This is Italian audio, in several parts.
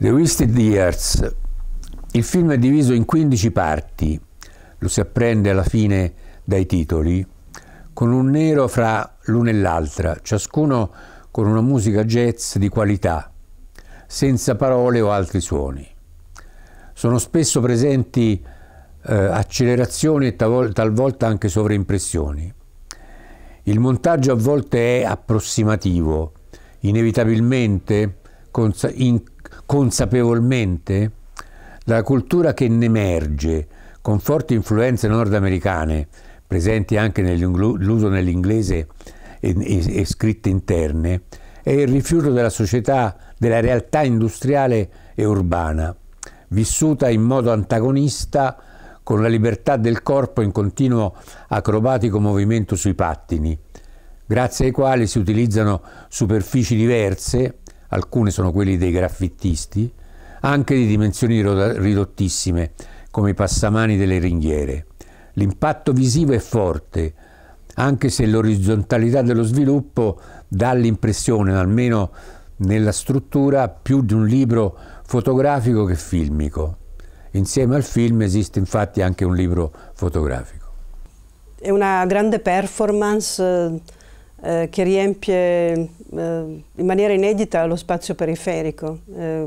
The Wasted Years. Il film è diviso in 15 parti, lo si apprende alla fine dai titoli, con un nero fra l'una e l'altra, ciascuno con una musica jazz di qualità, senza parole o altri suoni. Sono spesso presenti accelerazioni e talvolta anche sovraimpressioni. Il montaggio a volte è approssimativo, inevitabilmente, consapevolmente, la cultura che ne emerge, con forti influenze nordamericane, presenti anche nell'uso nell'inglese e scritte interne, è il rifiuto della società, della realtà industriale e urbana, vissuta in modo antagonista con la libertà del corpo in continuo acrobatico movimento sui pattini, grazie ai quali si utilizzano superfici diverse, alcune sono quelli dei graffittisti, anche di dimensioni ridottissime, come i passamani delle ringhiere. L'impatto visivo è forte, anche se l'orizzontalità dello sviluppo dà l'impressione, almeno nella struttura, più di un libro fotografico che filmico. Insieme al film esiste infatti anche un libro fotografico. È una grande performance che riempie in maniera inedita lo spazio periferico.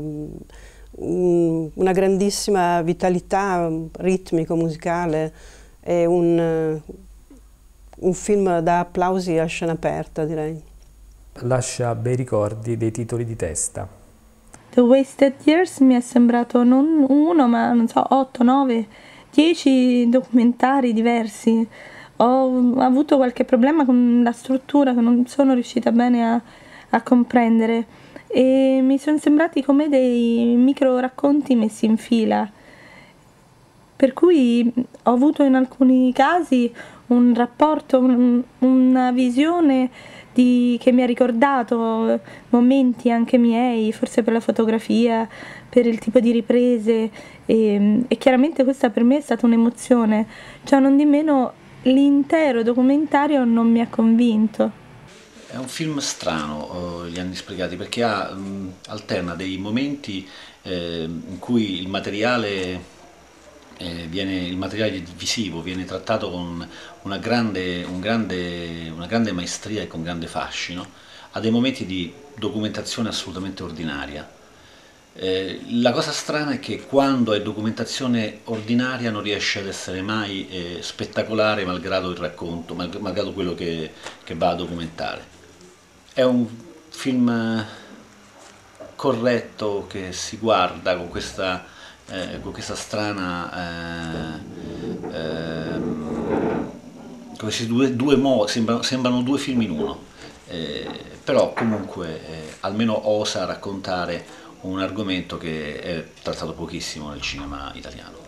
Una grandissima vitalità ritmico-musicale, è un film da applausi a scena aperta, direi. Lascia bei ricordi dei titoli di testa. The Wasted Years mi è sembrato non uno, ma non so, 8, 9, 10 documentari diversi. Ho avuto qualche problema con la struttura che non sono riuscita bene a comprendere e mi sono sembrati come dei micro racconti messi in fila, per cui ho avuto in alcuni casi un rapporto, una visione che mi ha ricordato momenti anche miei, forse per la fotografia, per il tipo di riprese e chiaramente questa per me è stata un'emozione, cioè non di meno l'intero documentario non mi ha convinto. È un film strano, gli anni sprecati, perché alterna dei momenti in cui il materiale visivo viene trattato con una grande maestria e con grande fascino, a dei momenti di documentazione assolutamente ordinaria. La cosa strana è che quando è documentazione ordinaria non riesce ad essere mai spettacolare malgrado il racconto, malgrado quello che va a documentare. È un film corretto che si guarda con questa strana, come se sembrano due film in uno, però comunque almeno osa raccontare un argomento che è trattato pochissimo nel cinema italiano.